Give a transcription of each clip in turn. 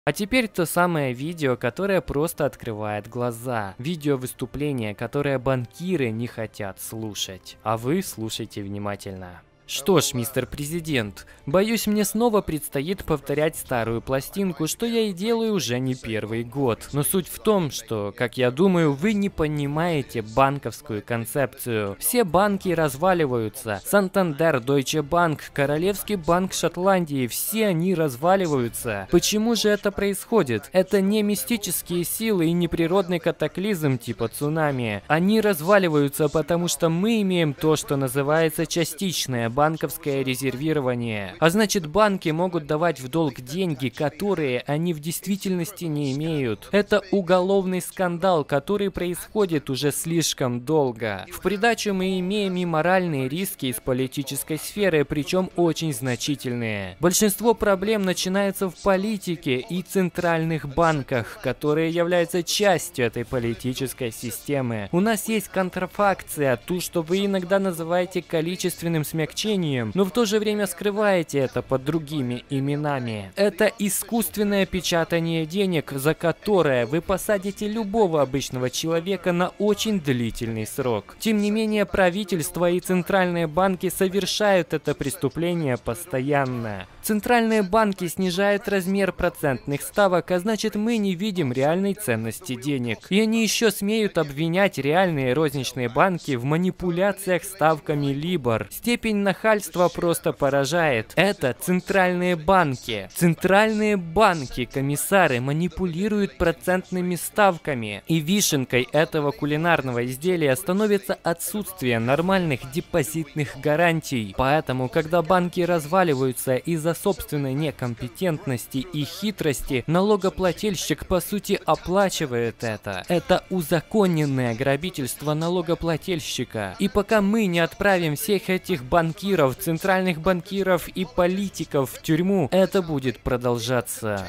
А теперь то самое видео, которое просто открывает глаза. Видео выступления, которое банкиры не хотят слушать. А вы слушайте внимательно. Что ж, мистер президент, боюсь, мне снова предстоит повторять старую пластинку, что я и делаю уже не первый год. Но суть в том, что, как я думаю, вы не понимаете банковскую концепцию. Все банки разваливаются. Сантандер, Deutsche Bank, Королевский банк Шотландии, все они разваливаются. Почему же это происходит? Это не мистические силы и не природный катаклизм типа цунами. Они разваливаются, потому что мы имеем то, что называется частичное банковское резервирование. А значит, банки могут давать в долг деньги, которые они в действительности не имеют. Это уголовный скандал, который происходит уже слишком долго. В придачу мы имеем и моральные риски из политической сферы, причем очень значительные. Большинство проблем начинается в политике и центральных банках, которые являются частью этой политической системы. У нас есть контрафакция, ту, что вы иногда называете количественным смягчением, но в то же время скрываете это под другими именами. Это искусственное печатание денег, за которое вы посадите любого обычного человека на очень длительный срок. Тем не менее, правительство и центральные банки совершают это преступление постоянно. Центральные банки снижают размер процентных ставок, а значит, мы не видим реальной ценности денег. И они еще смеют обвинять реальные розничные банки в манипуляциях ставками Libor. Степень нахальства просто поражает. Это центральные банки. Центральные банки, комиссары, манипулируют процентными ставками. И вишенкой этого кулинарного изделия становится отсутствие нормальных депозитных гарантий. Поэтому, когда банки разваливаются из-за собственной некомпетентности и хитрости, налогоплательщик по сути оплачивает это. Это узаконенное грабительство налогоплательщика. И пока мы не отправим всех этих банкиров, центральных банкиров и политиков в тюрьму, это будет продолжаться.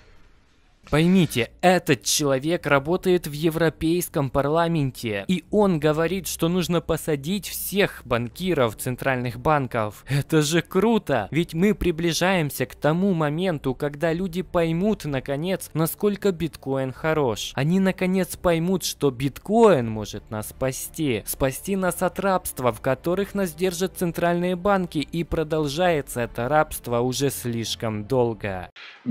Поймите, этот человек работает в Европейском парламенте, и он говорит, что нужно посадить всех банкиров центральных банков. Это же круто! Ведь мы приближаемся к тому моменту, когда люди поймут, наконец, насколько биткоин хорош. Они, наконец, поймут, что биткоин может нас спасти. Спасти нас от рабства, в которых нас держат центральные банки, и продолжается это рабство уже слишком долго.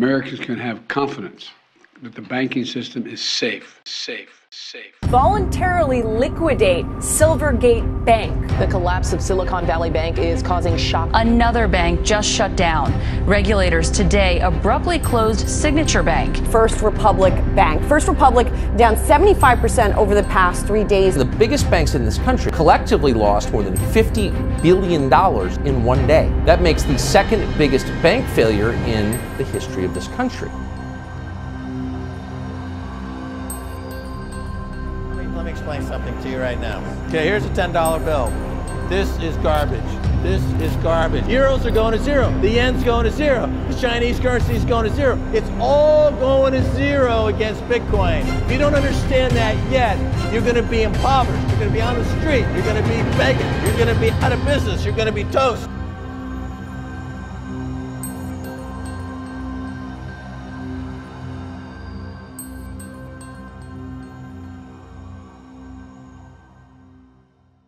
That the banking system is safe. Voluntarily liquidate Silvergate Bank. The collapse of Silicon Valley Bank is causing shock. Another bank just shut down. Regulators today abruptly closed Signature Bank. First Republic Bank. First Republic down 75% over the past 3 days. The biggest banks in this country collectively lost more than $50 billion in one day. That makes the second biggest bank failure in the history of this country. Let me explain something to you right now. Okay, here's a $10 bill. This is garbage. This is garbage. Euros are going to zero. The yen's going to zero. The Chinese currency is going to zero. It's all going to zero against Bitcoin. If you don't understand that yet, you're going to be impoverished. You're going to be on the street. You're going to be begging. You're going to be out of business. You're going to be toast.